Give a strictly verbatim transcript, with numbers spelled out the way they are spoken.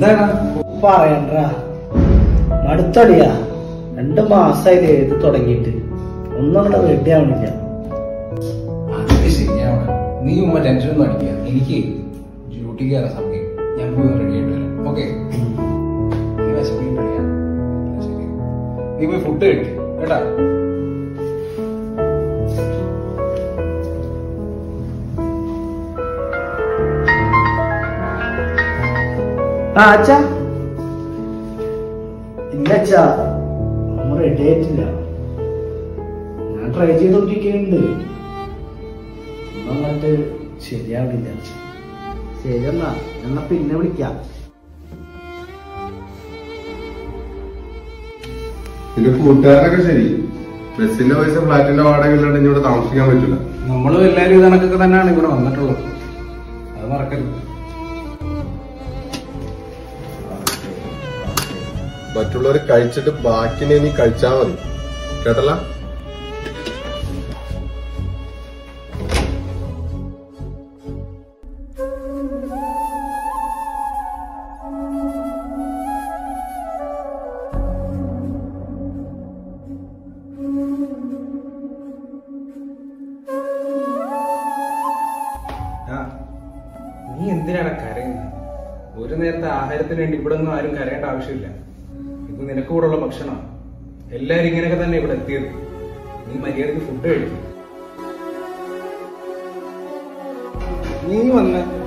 എന്താണ് പറയണ്ട മടുത്തടിയാ. രണ്ട് മാസായി ഇത് തുടങ്ങിയിട്ട് ഒന്നും അങ്ങോട്ട് റെഡി ആവണില്ല. അതൊക്കെ ശരിയാവണം. നീ ഉമ്മ ടെൻഷൻ ഒന്നും അടിക്കുക. എനിക്ക് ഡ്യൂട്ടി കയറാൻ സമയം. ഞാൻ പോയി റെഡി ആയിട്ട് വരാം. ഓക്കെ, നീ വിശപ്പിക്കാൻ കഴിയാം. ശരി, നീ പോയി ഫുഡ് കഴിക്കും കേട്ടാ. ആ അച്ഛാ, ഇല്ല അച്ഛാ, നമ്മൾ റെഡി ആയിട്ടില്ല. ഞാൻ ട്രൈ ചെയ്തോണ്ടിരിക്കുന്നുണ്ട്. ഒന്നങ്ങോട്ട് ശരിയാവില്ല. ശരി എന്നാ എന്നാ പിന്നെ വിളിക്കാം. നിന്റെ കൂട്ടുകാരനൊക്കെ ശരി. ബസ്സിന്റെ പൈസ ഫ്ലാറ്റിന്റെ വാടക ഇല്ലാണ്ട് ഇവിടെ താമസിക്കാൻ പറ്റില്ല. നമ്മളും എല്ലാരും ഇത് കണക്കൊക്കെ തന്നെയാണ് ഇവിടെ വന്നിട്ടുള്ളത്. അത് മറക്കരുത്. മറ്റുള്ളവർ കഴിച്ചിട്ട് ബാക്കിനെ നീ കഴിച്ചാ മതി, കേട്ടല്ല? നീ എന്തിനാണ് കരയുന്നത്? ഒരു നേരത്തെ ആഹാരത്തിന് വേണ്ടി ഇവിടെ ഒന്നും ആരും കരയേണ്ട ആവശ്യമില്ല. ഇത് നിനക്ക് കൂടെ ഉള്ള ഭക്ഷണമാണ്. എല്ലാരും ഇങ്ങനെയൊക്കെ തന്നെ ഇവിടെ എത്തിയത്. നീ മര്യാദക്ക് ഫുഡ് കഴിക്കും. നീ വന്ന്